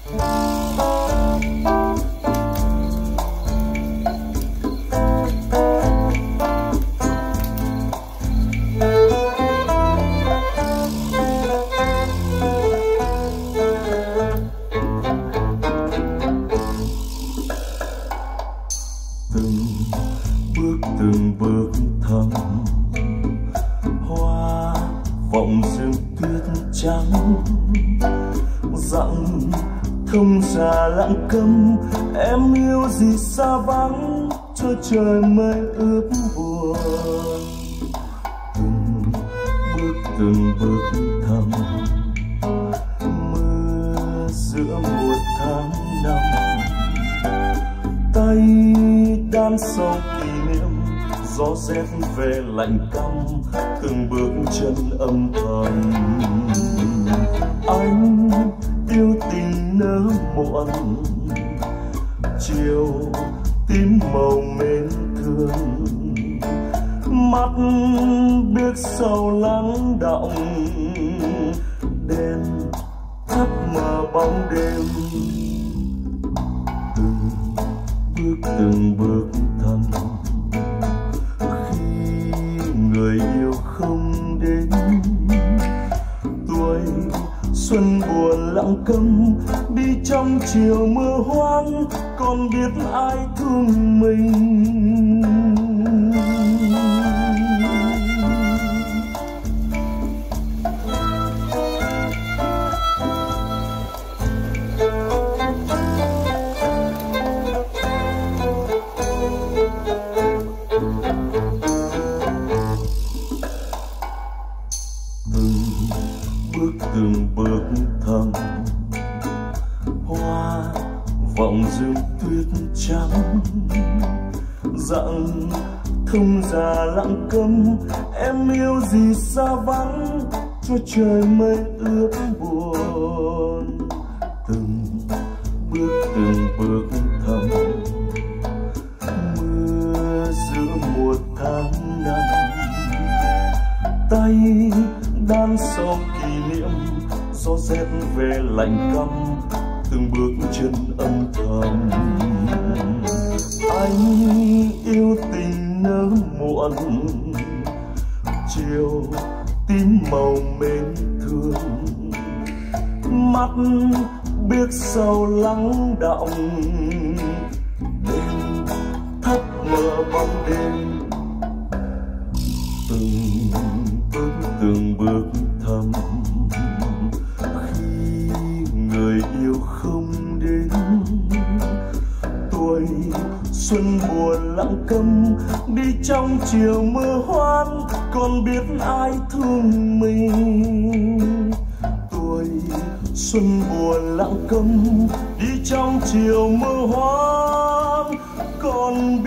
từng bước thầm hoa vọng rừng tuyết trắng dặn thông già lặng câm em yêu gì xa vắng cho trời mây ướp buồn từng bước thầm mưa giữa một tháng năm tay đan sâu kỷ niệm gió rét về lạnh căm từng bước chân âm thầm anh yêu tình nỡ muộn chiều tím màu mến thương mắt biết sâu lắng đọng đêm thấp mờ bóng đêm từng bước thầm khi người yêu không đến tuổi xuân buồn lặng câm đi trong chiều mưa hoang còn biết ai thương mình. Từng bước thầm hoa vọng rừng tuyết trắng dặn thông già lặng câm em yêu gì xa vắng cho trời mây ướp buồn từng bước thầm mưa giữa một tháng năm tay đan sâu kỷ niệm gió rét về lạnh căm từng bước chân âm thầm anh yêu tình nỡ muộn chiều tím màu mến thương mắt biết sâu lắng đọng đêm thấp mờ bóng đêm từng bước thầm khi người yêu không đến tuổi xuân buồn lặng câm đi trong chiều mưa hoang còn biết ai thương mình tuổi xuân buồn lặng câm đi trong chiều mưa hoang còn